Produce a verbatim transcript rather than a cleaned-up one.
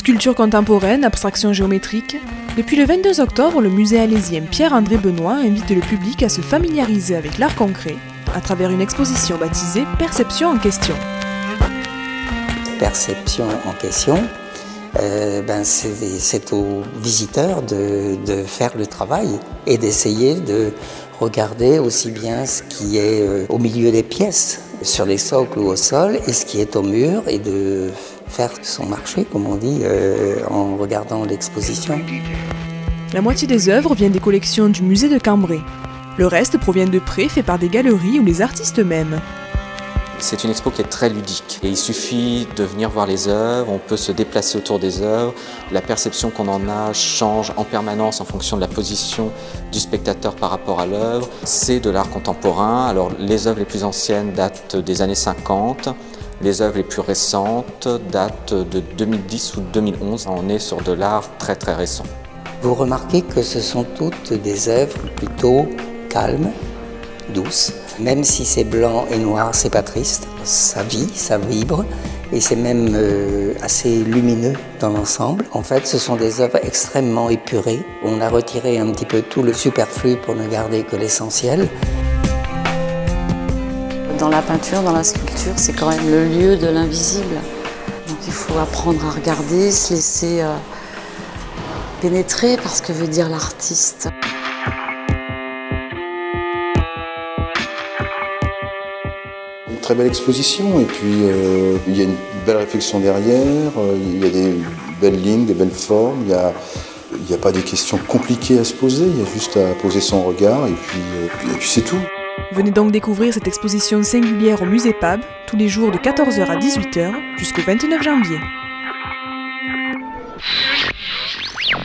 Sculpture contemporaine, abstraction géométrique. Depuis le vingt-deux octobre, le musée alésien Pierre-André Benoît invite le public à se familiariser avec l'art concret à travers une exposition baptisée Perception en question. Perception en question, euh, ben c'est aux visiteurs de, de faire le travail et d'essayer de regarder aussi bien ce qui est euh, au milieu des pièces, sur les socles ou au sol, et ce qui est au mur, et de faire son marché, comme on dit, euh, en regardant l'exposition. La moitié des œuvres vient des collections du musée de Cambrai. Le reste provient de prêts faits par des galeries ou les artistes eux-mêmes. C'est une expo qui est très ludique et il suffit de venir voir les œuvres, on peut se déplacer autour des œuvres, la perception qu'on en a change en permanence en fonction de la position du spectateur par rapport à l'œuvre. C'est de l'art contemporain, alors les œuvres les plus anciennes datent des années cinquante, les œuvres les plus récentes datent de deux mille dix ou deux mille onze, on est sur de l'art très très récent. Vous remarquez que ce sont toutes des œuvres plutôt calmes, douces. Même si c'est blanc et noir, c'est pas triste, ça vit, ça vibre et c'est même euh, assez lumineux dans l'ensemble. En fait, ce sont des œuvres extrêmement épurées. On a retiré un petit peu tout le superflu pour ne garder que l'essentiel. Dans la peinture, dans la sculpture, c'est quand même le lieu de l'invisible. Donc il faut apprendre à regarder, se laisser euh, pénétrer par ce que veut dire l'artiste. Une très belle exposition et puis euh, il y a une belle réflexion derrière, euh, il y a des belles lignes, des belles formes, il n'y a, il y a pas des questions compliquées à se poser, il y a juste à poser son regard et puis, euh, et puis c'est tout. Venez donc découvrir cette exposition singulière au musée P A B tous les jours de quatorze heures à dix-huit heures jusqu'au vingt-neuf janvier.